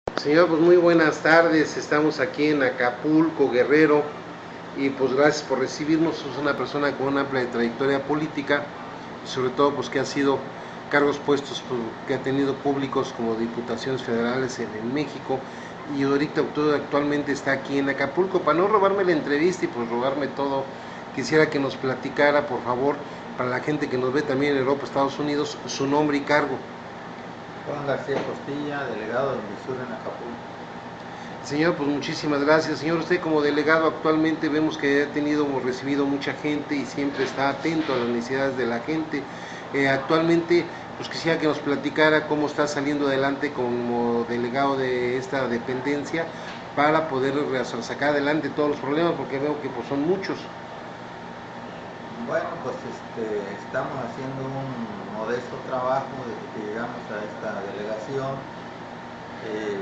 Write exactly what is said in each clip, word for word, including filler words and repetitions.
Señor, pues muy buenas tardes, estamos aquí en Acapulco, Guerrero, y pues gracias por recibirnos. Es una persona con una amplia trayectoria política, sobre todo pues que ha sido cargos puestos pues, que ha tenido públicos como diputaciones federales en, en México, y ahorita actualmente está aquí en Acapulco. Para no robarme la entrevista y pues robarme todo, quisiera que nos platicara, por favor, para la gente que nos ve también en Europa, Estados Unidos, su nombre y cargo. Juan García Costilla, delegado del MISUR en Acapulco. Señor, pues muchísimas gracias. Señor, usted como delegado actualmente vemos que ha tenido, hemos recibido mucha gente y siempre está atento a las necesidades de la gente. Eh, actualmente, pues quisiera que nos platicara cómo está saliendo adelante como delegado de esta dependencia para poder sacar adelante todos los problemas, porque veo que pues, son muchos. Bueno, pues este, estamos haciendo un modesto trabajo desde que llegamos a esta delegación. Eh,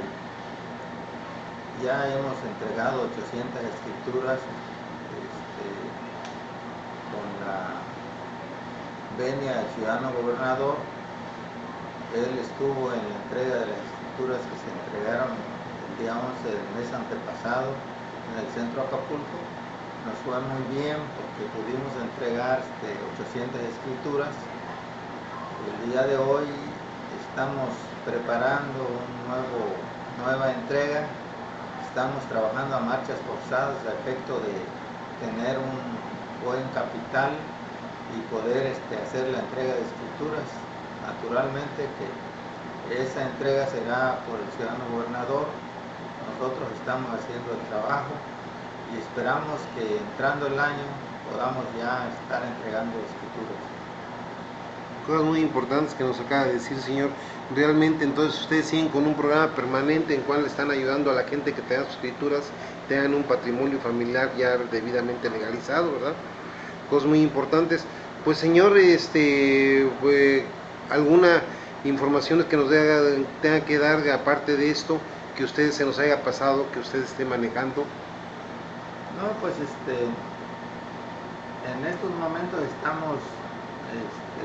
ya hemos entregado ochocientas escrituras este, con la venia del ciudadano gobernador. Él estuvo en la entrega de las escrituras que se entregaron el día once del mes antepasado en el centro de Acapulco. Nos fue muy bien porque pudimos entregar este, ochocientas escrituras. El día de hoy estamos preparando una nueva entrega. Estamos trabajando a marchas forzadas a efecto de tener un buen capital y poder este, hacer la entrega de escrituras. Naturalmente que esa entrega será por el ciudadano gobernador. Nosotros estamos haciendo el trabajo y esperamos que entrando el año podamos ya estar entregando escrituras. Cosas muy importantes que nos acaba de decir, señor. Realmente entonces ustedes siguen con un programa permanente en cual están ayudando a la gente que tenga sus escrituras, tengan un patrimonio familiar ya debidamente legalizado, ¿verdad? Cosas muy importantes. Pues señor, este, pues, alguna información que nos dé, tenga que dar aparte de esto, que ustedes se nos haya pasado, que ustedes estén manejando. No, pues este, en estos momentos estamos este,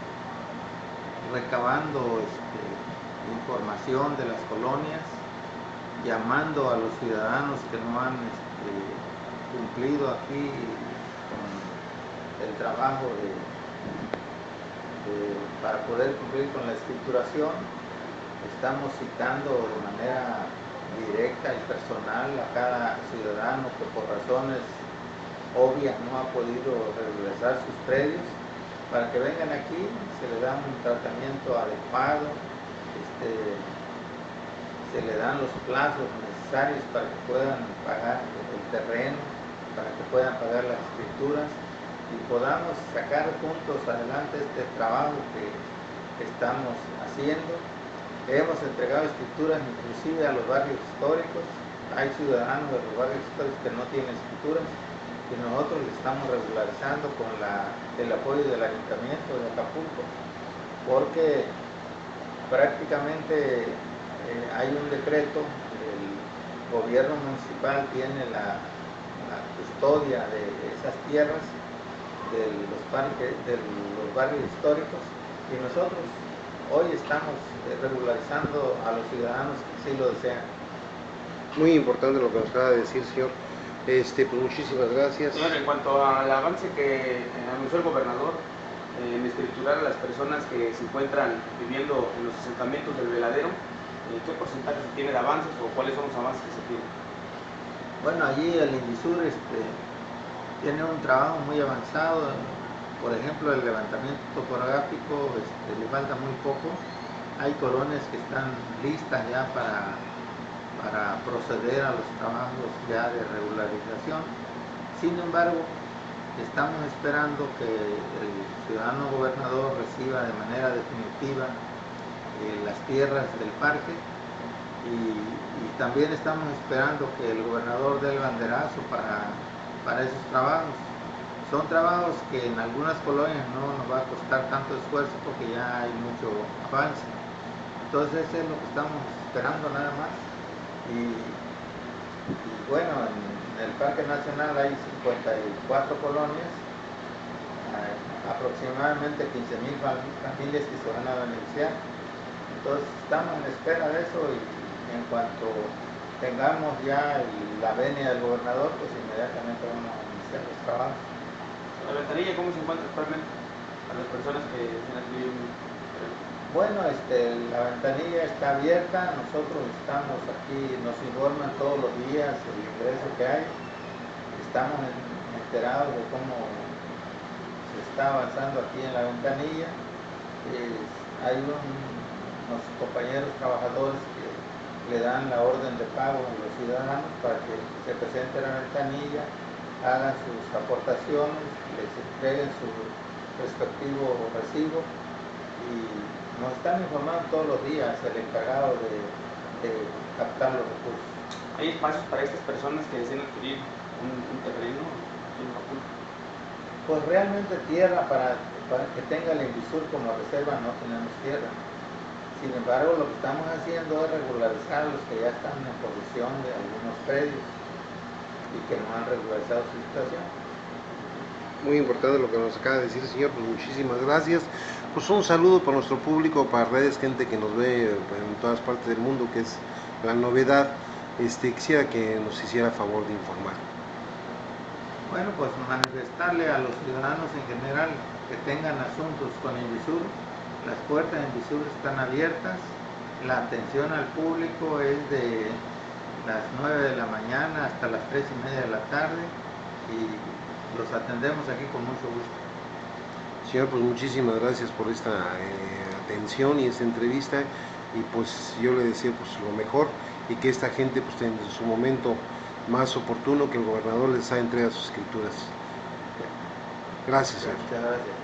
recabando este, información de las colonias, llamando a los ciudadanos que no han este, cumplido aquí con el trabajo de, de, para poder cumplir con la escrituración. Estamos citando de manera directa y personal a cada ciudadano que por razones obvias no ha podido regresar sus predios, para que vengan aquí, se le da un tratamiento adecuado, este, se le dan los plazos necesarios para que puedan pagar el terreno, para que puedan pagar las escrituras y podamos sacar juntos adelante este trabajo que estamos haciendo. Hemos entregado escrituras inclusive a los barrios históricos. Hay ciudadanos de los barrios históricos que no tienen escrituras y nosotros le estamos regularizando con la, el apoyo del Ayuntamiento de Acapulco, porque prácticamente eh, hay un decreto, el gobierno municipal tiene la, la custodia de esas tierras de los, parques, de los barrios históricos, y nosotros hoy estamos regularizando a los ciudadanos que así lo desean. Muy importante lo que nos acaba de decir, señor. Este, pues muchísimas gracias. Bueno, en cuanto al avance que anunció el gobernador en escriturar a las personas que se encuentran viviendo en los asentamientos del Veladero, ¿qué porcentaje se tiene de avances o cuáles son los avances que se tienen? Bueno, allí el INDISUR este, tiene un trabajo muy avanzado. Por ejemplo, el levantamiento topográfico este, le falta muy poco. Hay colonias que están listas ya para, para proceder a los trabajos ya de regularización. Sin embargo, estamos esperando que el ciudadano gobernador reciba de manera definitiva eh, las tierras del parque y, y también estamos esperando que el gobernador dé el banderazo para, para esos trabajos. Son trabajos que en algunas colonias no nos va a costar tanto esfuerzo porque ya hay mucho avance. Entonces eso es lo que estamos esperando nada más. Y, y bueno, en, en el Parque Nacional hay cincuenta y cuatro colonias, eh, aproximadamente quince mil familias que se van a beneficiar. Entonces estamos en espera de eso y en cuanto tengamos ya el- la venia del gobernador, pues inmediatamente vamos a iniciar los trabajos. La ventanilla, ¿cómo se encuentra actualmente a las personas que están aquí? Bueno, este, la ventanilla está abierta, nosotros estamos aquí, nos informan todos los días el ingreso que hay, estamos enterados de cómo se está avanzando aquí en la ventanilla. Eh, hay un, unos compañeros trabajadores que le dan la orden de pago a los ciudadanos para que se presenten a la ventanilla, hagan sus aportaciones, les entreguen su respectivo recibo y nos están informando todos los días el encargado de, de captar los recursos. ¿Hay espacios para estas personas que deseen adquirir un, un terreno aquí en Acapulco? Pues realmente tierra para, para que tenga el Invisur como reserva no tenemos tierra. Sin embargo, lo que estamos haciendo es regularizar a los que ya están en posesión de algunos predios y que no han regularizado su situación. Muy importante lo que nos acaba de decir, señor, pues muchísimas gracias. Pues un saludo para nuestro público, para redes, gente que nos ve en todas partes del mundo, que es la novedad. Este, quisiera que nos hiciera favor de informar. Bueno, pues manifestarle a los ciudadanos en general que tengan asuntos con Invisur, las puertas de Invisur están abiertas, la atención al público es de las nueve de la mañana hasta las tres y media de la tarde y los atendemos aquí con mucho gusto. Señor, pues muchísimas gracias por esta eh, atención y esta entrevista, y pues yo le deseo pues lo mejor y que esta gente pues en su momento más oportuno que el gobernador les ha entregado sus escrituras. Gracias, señor. Muchas gracias.